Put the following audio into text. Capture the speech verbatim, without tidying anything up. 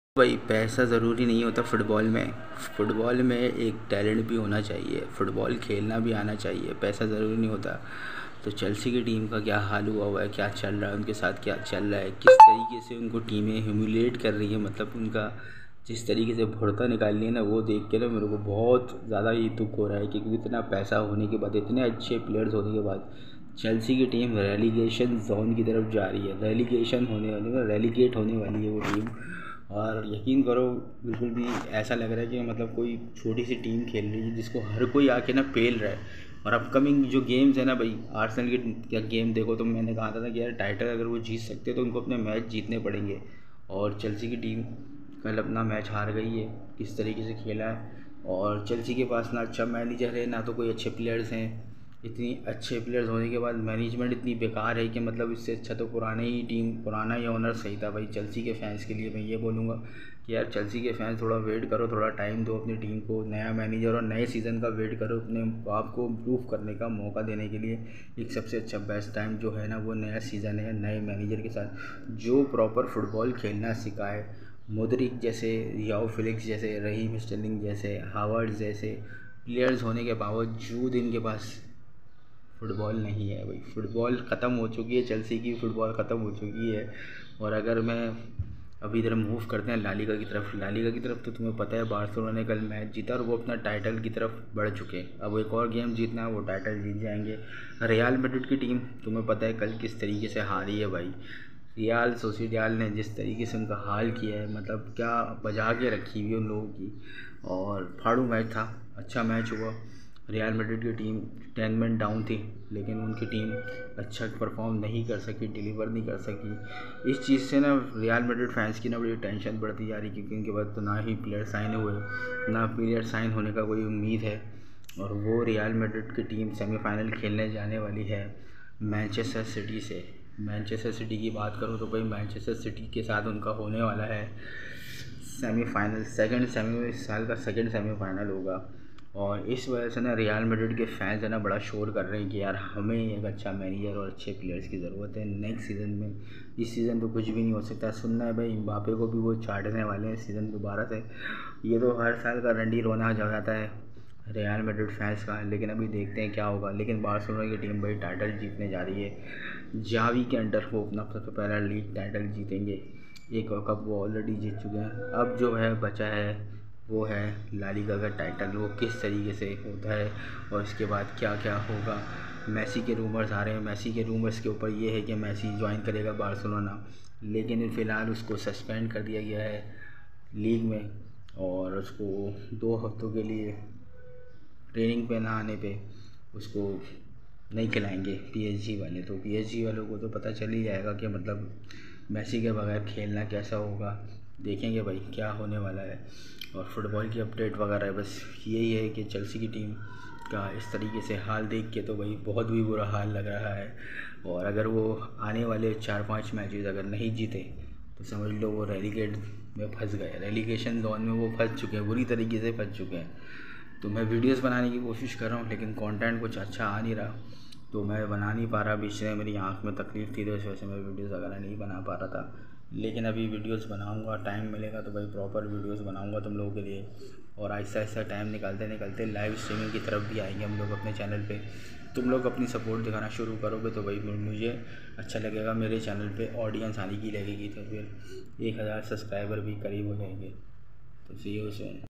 भाई पैसा ज़रूरी नहीं होता फुटबॉल में। फुटबॉल में एक टैलेंट भी होना चाहिए, फुटबॉल खेलना भी आना चाहिए, पैसा ज़रूरी नहीं होता। तो चेल्सी की टीम का क्या हाल हुआ हुआ है, क्या चल रहा है उनके साथ, क्या चल रहा है, किस तरीके से उनको टीमें ह्यूमिलेट कर रही है, मतलब उनका जिस तरीके से भुड़ता निकाल रही है ना, वो देख के ना मेरे को बहुत ज़्यादा ही दुख हो रहा है कि इतना पैसा होने के बाद, इतने अच्छे प्लेयर्स होने के बाद चेल्सी की टीम रेलीगेशन जोन की तरफ जा रही है। रेलीगेशन होने वाली रेलीगेट होने वाली है वो टीम। और यकीन करो, बिल्कुल भी ऐसा लग रहा है कि मतलब कोई छोटी सी टीम खेल रही है जिसको हर कोई आके ना पेल रहा है। और अपकमिंग जो गेम्स है ना भाई, आर्सेनल के क्या गेम देखो, तो मैंने कहा था ना कि यार टाइटल अगर वो जीत सकते तो उनको अपने मैच जीतने पड़ेंगे। और चेल्सी की टीम कल अपना मैच हार गई है, किस तरीके से खेला है। और चेल्सी के पास ना अच्छा मैनेजर है, ना तो कोई अच्छे प्लेयर्स हैं। इतनी अच्छे प्लेयर्स होने के बाद मैनेजमेंट इतनी बेकार है कि मतलब इससे अच्छा तो पुराने ही टीम पुराना ही ओनर सही था भाई। चेल्सी के फैंस के लिए मैं ये बोलूँगा कि यार चेल्सी के फैंस थोड़ा वेट करो, थोड़ा टाइम दो अपनी टीम को, नया मैनेजर और नए सीज़न का वेट करो, अपने आप को इम्प्रूव करने का मौका देने के लिए। एक सबसे अच्छा बेस्ट टाइम जो है ना, वो नया सीज़न है, नए मैनेजर के साथ जो प्रॉपर फुटबॉल खेलना सिखाए। मोदरिक जैसे, याओ फिलिक्स जैसे, रहीम स्टर्लिंग जैसे, हावर्ड जैसे प्लेयर्स होने के बावजूद इनके पास फुटबॉल नहीं है भाई। फुटबॉल ख़त्म हो चुकी है, चेल्सी की फुटबॉल ख़त्म हो चुकी है। और अगर मैं अभी इधर मूव करते हैं लालिगा की तरफ, लालिगा की तरफ तो तुम्हें पता है बार्सिलोना ने कल मैच जीता और वो अपना टाइटल की तरफ बढ़ चुके हैं। अब एक और गेम जीतना है, वो टाइटल जीत जाएंगे। रियल मैड्रिड की टीम तुम्हें पता है कल किस तरीके से हारी है भाई। रियल सोसिएडाद ने जिस तरीके से उनका हाल किया है, मतलब क्या बजा के रखी हुई है उन लोगों की। और फाड़ू मैच था, अच्छा मैच हुआ। रियल मैड्रिड की टीम टेन मैन डाउन थी, लेकिन उनकी टीम अच्छा परफॉर्म नहीं कर सकी, डिलीवर नहीं कर सकी। इस चीज़ से ना रियल मैड्रिड फैंस की ना बड़ी टेंशन बढ़ती जा रही, क्योंकि उनके बाद तो ना ही प्लेयर साइन हुए, ना प्लेयर साइन होने का कोई उम्मीद है। और वो रियल मैड्रिड की टीम सेमीफाइनल खेलने जाने वाली है मैनचेस्टर सिटी से। मैनचेस्टर सिटी की बात करूँ तो भाई मैनचेस्टर सिटी के साथ उनका होने वाला है सेमीफाइनल, सेकंड सेमी इस साल का सेकंड सेमीफाइनल होगा। और इस वजह से ना रियल मैड्रिड के फैंस है ना बड़ा शोर कर रहे हैं कि यार हमें एक अच्छा मैनेजर और अच्छे प्लेयर्स की ज़रूरत है नेक्स्ट सीज़न में। इस सीज़न तो कुछ भी नहीं हो सकता। सुनना है भाई एम्बापे को भी वो चाटने वाले हैं सीज़न दोबारा से। ये तो हर साल का रंडी रोना हो जाता है रियल मैड्रिड फैंस का, लेकिन अभी देखते हैं क्या होगा। लेकिन बार्सिलोना की टीम भाई टाइटल जीतने जा रही है। जावी के अंडर वो अपना सबसे पहला लीग टाइटल जीतेंगे। एक कप वो ऑलरेडी जीत चुके हैं। अब जो है बचा है वो है ला लीगा का टाइटल, वो किस तरीके से होता है और इसके बाद क्या क्या होगा। मेसी के रूमर्स आ रहे हैं, मेसी के रूमर्स के ऊपर ये है कि मेसी ज्वाइन करेगा बार्सिलोना, लेकिन फ़िलहाल उसको सस्पेंड कर दिया गया है लीग में। और उसको दो हफ्तों के लिए ट्रेनिंग पे ना आने पे उसको नहीं खिलाएंगे पीएसजी वाले। तो पीएसजी वालों को तो पता चल ही जाएगा कि मतलब मेसी के बगैर खेलना कैसा होगा। देखेंगे भाई क्या होने वाला है। और फुटबॉल की अपडेट वगैरह बस यही है कि चेल्सी की टीम का इस तरीके से हाल देख के तो भाई बहुत भी बुरा हाल लग रहा है। और अगर वो आने वाले चार पाँच मैचेस अगर नहीं जीते तो समझ लो वो रेलीगेट में फंस गए, रेलीगेशन जोन में वो फंस चुके हैं, बुरी तरीके से फंस चुके हैं। तो मैं वीडियोस बनाने की कोशिश कर रहा हूँ, लेकिन कंटेंट कुछ अच्छा आ नहीं रहा, तो मैं बना नहीं पा रहा। बीच में मेरी आँख में तकलीफ़ थी, तो इस वजह से मैं वीडियोस वगैरह नहीं बना पा रहा था। लेकिन अभी वीडियोस बनाऊंगा, टाइम मिलेगा तो भाई प्रॉपर वीडियोस बनाऊंगा तुम लोगों के लिए। और आहिस्ता आहिस्ता टाइम निकालते निकालते लाइव स्ट्रीमिंग की तरफ भी आएंगे हम लोग अपने चैनल पे। तुम लोग अपनी सपोर्ट दिखाना शुरू करोगे तो भाई मुझे अच्छा लगेगा, मेरे चैनल पे ऑडियंस आने की लगेगी, तो फिर एक हज़ार सब्सक्राइबर भी करीब हो जाएंगे। तो सी यू सून।